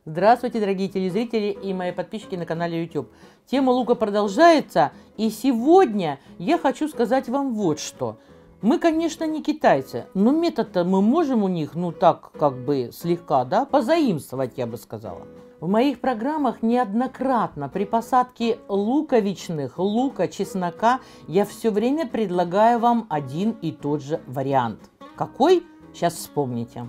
Здравствуйте, дорогие телезрители и мои подписчики на канале YouTube. Тема лука продолжается, и сегодня я хочу сказать вам вот что. Мы, конечно, не китайцы, но метод-то мы можем у них, так как бы слегка, позаимствовать, я бы сказала. В моих программах неоднократно при посадке луковичных, лука, чеснока я все время предлагаю вам один и тот же вариант. Какой? Сейчас вспомните.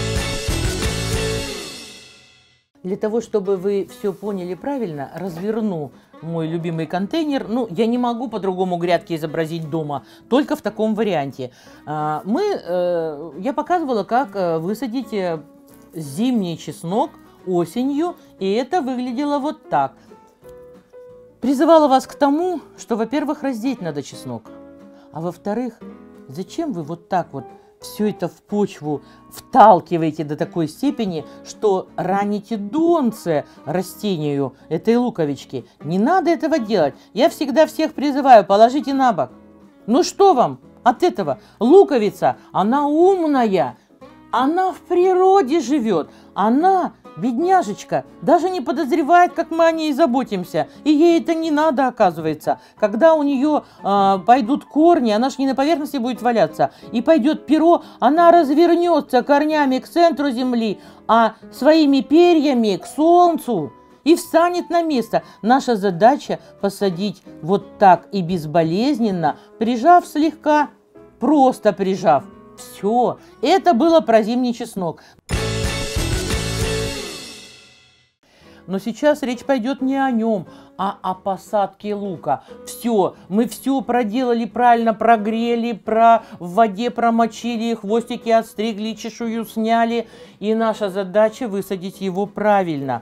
Для того, чтобы вы все поняли правильно, разверну мой любимый контейнер. Я не могу по-другому грядки изобразить дома, только в таком варианте. Я показывала, как высадить зимний чеснок осенью, и это выглядело вот так. Призывала вас к тому, что, во-первых, раздеть надо чеснок, а во-вторых, зачем вы вот так вот все это в почву вталкиваете до такой степени, что раните донце растению этой луковички. Не надо этого делать. Я всегда всех призываю, положите на бок. Ну что вам от этого? Луковица, она умная, она в природе живет, она, бедняжечка, даже не подозревает, как мы о ней заботимся. И ей это не надо, оказывается. Когда у нее пойдут корни, она ж не на поверхности будет валяться, и пойдет перо, она развернется корнями к центру земли, а своими перьями к солнцу и встанет на место. Наша задача посадить вот так и безболезненно, прижав слегка, просто прижав. Все, это было про зимний чеснок. Но сейчас речь пойдет не о нем, а о посадке лука. Все, мы все проделали правильно, прогрели, в воде промочили, хвостики отстригли, чешую сняли. И наша задача высадить его правильно.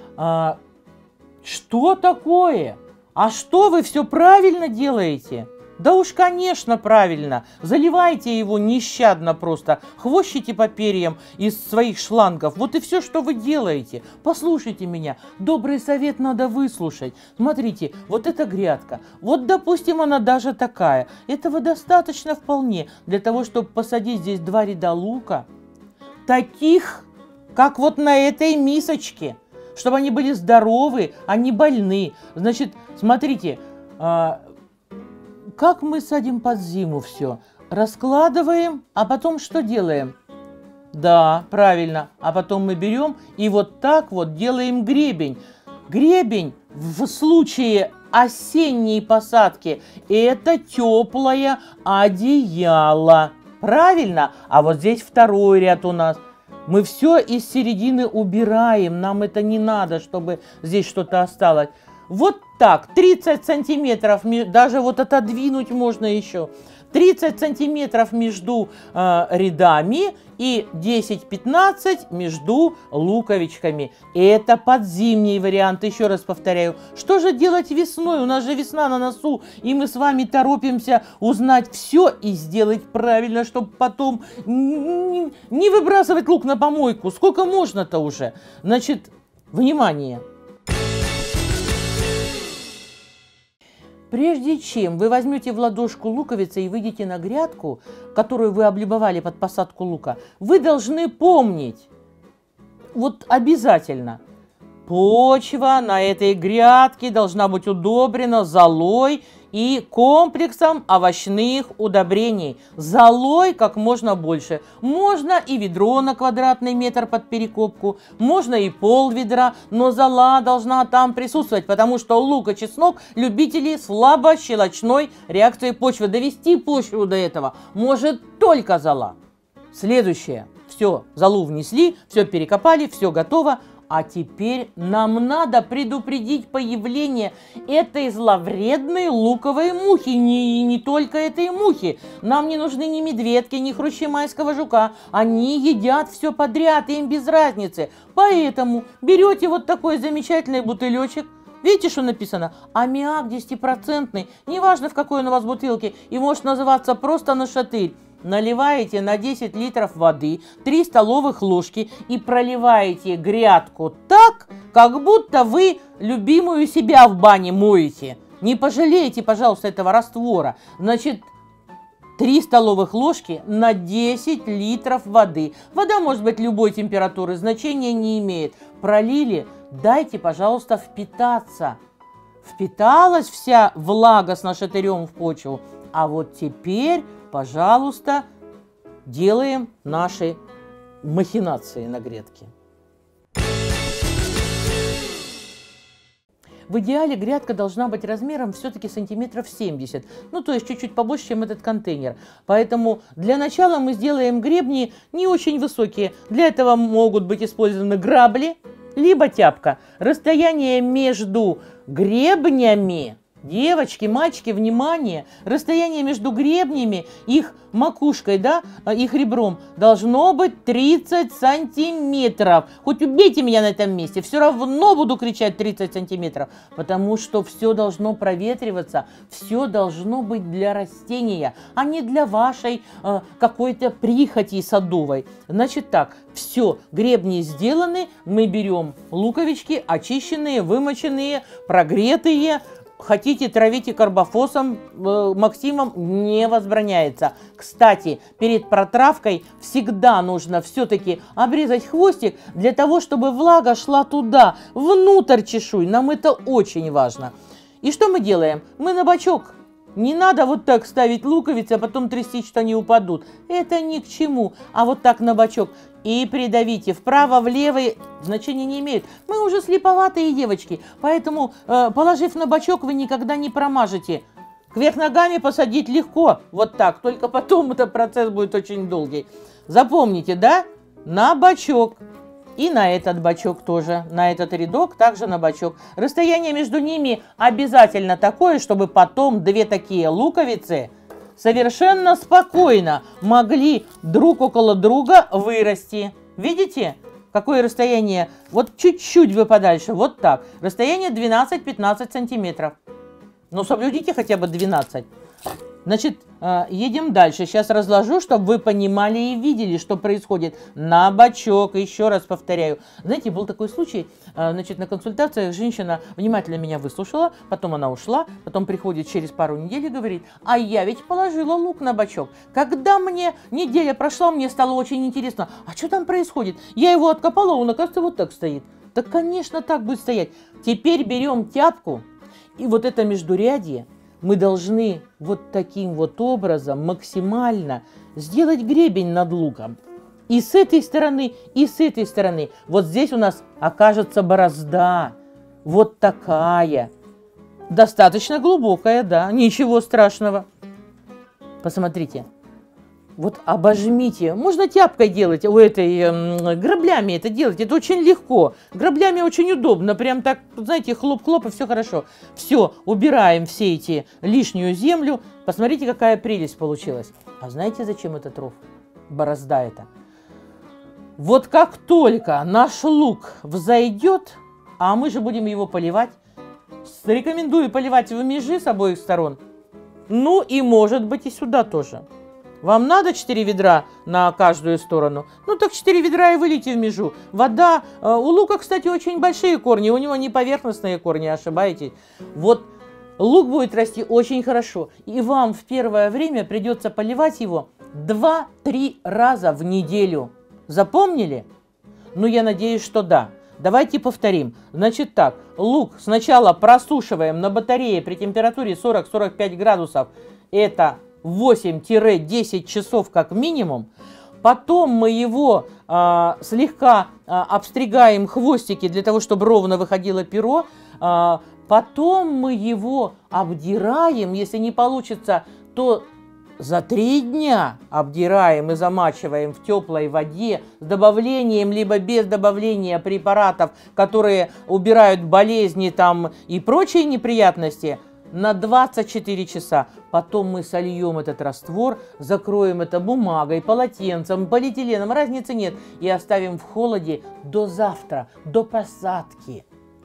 Что такое? А что вы все правильно делаете? Да уж, конечно, правильно. Заливайте его нещадно просто. Хвощите по перьям из своих шлангов. Вот и все, что вы делаете. Послушайте меня. Добрый совет надо выслушать. Смотрите, вот эта грядка. Вот, допустим, она даже такая. Этого достаточно вполне для того, чтобы посадить здесь 2 ряда лука. Таких, как вот на этой мисочке. Чтобы они были здоровы, а не больны. Значит, смотрите, как мы садим под зиму все? Раскладываем, а потом что делаем? Да, правильно. А потом мы берем и вот так вот делаем гребень. Гребень в случае осенней посадки – это теплое одеяло. Правильно? А вот здесь второй ряд у нас. Мы все из середины убираем. Нам это не надо, чтобы здесь что-то осталось. Вот так, 30 сантиметров, даже вот отодвинуть можно еще, 30 сантиметров между рядами и 10-15 между луковичками. Это подзимний вариант, еще раз повторяю. Что же делать весной? У нас же весна на носу, и мы с вами торопимся узнать все и сделать правильно, чтобы потом не выбрасывать лук на помойку. Сколько можно-то уже? Значит, внимание! Прежде чем вы возьмете в ладошку луковицы и выйдете на грядку, которую вы облюбовали под посадку лука, вы должны помнить, вот обязательно, почва на этой грядке должна быть удобрена золой и комплексом овощных удобрений. Золой как можно больше. Можно и ведро на квадратный метр под перекопку, можно и пол ведра, но зола должна там присутствовать, потому что лук и чеснок – любители слабощелочной реакции почвы. Довести почву до этого может только зола. Следующее. Все, золу внесли, все перекопали, все готово. А теперь нам надо предупредить появление этой зловредной луковой мухи. Не только этой мухи. Нам не нужны ни медведки, ни хрущи майского жука. Они едят все подряд, им без разницы. Поэтому берете вот такой замечательный бутылечек. Видите, что написано? Аммиак 10%. Неважно, в какой он у вас бутылке. И может называться просто нашатырь. Наливаете на 10 литров воды 3 столовых ложки и проливаете грядку так, как будто вы любимую себя в бане моете. Не пожалейте, пожалуйста, этого раствора. Значит, 3 столовых ложки на 10 литров воды. Вода может быть любой температуры, значения не имеет. Пролили, дайте, пожалуйста, впитаться. Впиталась вся влага с нашатырем в почву. А вот теперь, пожалуйста, делаем наши махинации на грядке. В идеале грядка должна быть размером все-таки сантиметров 70, ну то есть чуть-чуть побольше, чем этот контейнер. Поэтому для начала мы сделаем гребни не очень высокие. Для этого могут быть использованы грабли, либо тяпка. Расстояние между гребнями, девочки, мальчики, внимание, расстояние между гребнями, их макушкой, да, их ребром должно быть 30 сантиметров. Хоть убейте меня на этом месте, все равно буду кричать 30 сантиметров, потому что все должно проветриваться, все должно быть для растения, а не для вашей какой-то прихоти садовой. Значит так, все, гребни сделаны, мы берем луковички, очищенные, вымоченные, прогретые. Хотите, травите карбофосом, Максимом, не возбраняется. Кстати, перед протравкой всегда нужно все-таки обрезать хвостик для того, чтобы влага шла туда, внутрь чешуй. Нам это очень важно. И что мы делаем? Мы на бочок. Не надо вот так ставить луковицы, а потом трясти, что они упадут. Это ни к чему. А вот так на бочок. И придавите вправо-влево, значения не имеет. Мы уже слеповатые девочки, поэтому, положив на бочок, вы никогда не промажете. Кверх ногами посадить легко, вот так, только потом этот процесс будет очень долгий. Запомните, да? На бочок. И на этот бочок тоже, на этот рядок также на бочок. Расстояние между ними обязательно такое, чтобы потом две такие луковицы совершенно спокойно могли друг около друга вырасти. Видите, какое расстояние? Вот чуть-чуть вы подальше, вот так. Расстояние 12-15 сантиметров. Ну, соблюдите хотя бы 12. Значит, едем дальше. Сейчас разложу, чтобы вы понимали и видели, что происходит. На бочок, еще раз повторяю. Знаете, был такой случай, значит, на консультациях женщина внимательно меня выслушала, потом она ушла, потом приходит через пару недель и говорит: а я ведь положила лук на бочок. Когда мне неделя прошла, мне стало очень интересно, а что там происходит? Я его откопала, он, оказывается, вот так стоит. Да, конечно, так будет стоять. Теперь берем тяпку, и вот это междурядье мы должны вот таким вот образом максимально сделать гребень над луком. И с этой стороны, и с этой стороны. Вот здесь у нас окажется борозда. Вот такая. Достаточно глубокая, да, ничего страшного. Посмотрите. Вот обожмите. Можно тяпкой делать, у этой, граблями это делать. Это очень легко. Граблями очень удобно. Прям так, знаете, хлоп-хлоп, и все хорошо. Все, убираем все эти лишнюю землю. Посмотрите, какая прелесть получилась. А знаете, зачем этот ров? Борозда это. Вот как только наш лук взойдет, а мы же будем его поливать, рекомендую поливать в межи с обоих сторон. Ну и может быть и сюда тоже. Вам надо 4 ведра на каждую сторону? Ну так 4 ведра и вылейте в межу. Вода. У лука, кстати, очень большие корни. У него не поверхностные корни, ошибаетесь. Вот лук будет расти очень хорошо. И вам в первое время придется поливать его 2-3 раза в неделю. Запомнили? Ну, я надеюсь, что да. Давайте повторим. Значит так, лук сначала просушиваем на батарее при температуре 40-45 градусов. Это 8-10 часов как минимум. Потом мы его слегка обстригаем хвостики для того, чтобы ровно выходило перо. Потом мы его обдираем. Если не получится, то за 3 дня обдираем и замачиваем в теплой воде с добавлением, либо без добавления препаратов, которые убирают болезни там и прочие неприятности, на 24 часа. Потом мы сольем этот раствор, закроем это бумагой, полотенцем, полиэтиленом, разницы нет, и оставим в холоде до завтра, до посадки.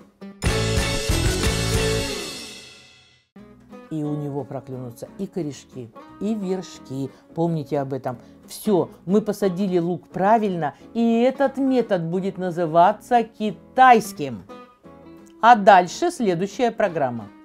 И у него проклюнутся и корешки, и вершки. Помните об этом. Все, мы посадили лук правильно, и этот метод будет называться китайским. А дальше следующая программа.